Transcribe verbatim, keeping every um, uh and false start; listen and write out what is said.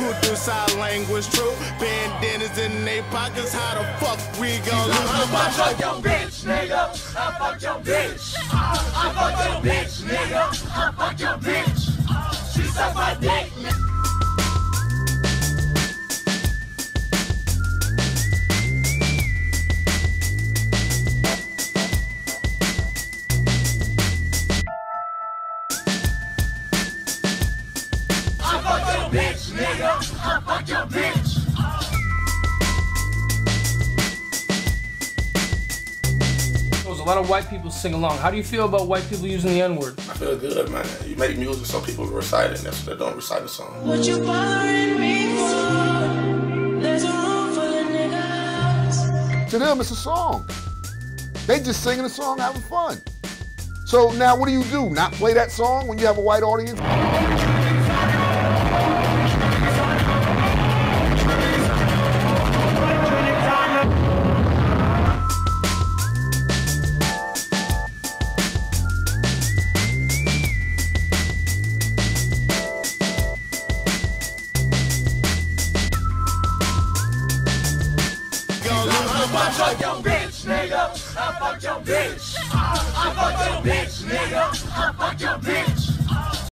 Who do sign language true? Bandanas in they pockets, how the fuck we gon' lose? I fuck your bitch, nigga. I fuck your bitch. I fuck your bitch, nigga. I fuck your bitch. She suck my dick. I fuck your bitch, nigga. I fuck your bitch. A lot of white people sing along. How do you feel about white people using the N-word? I feel good, man. You make music so people recite it, and that's what they don't recite the song. What you bothering me for? There's a room full of niggas. To them, it's a song. They just singing a song, having fun. So now what do you do? Not play that song when you have a white audience? I fuck your bitch, nigga. I fuck your bitch. I fuck your bitch, nigga. I fuck your bitch.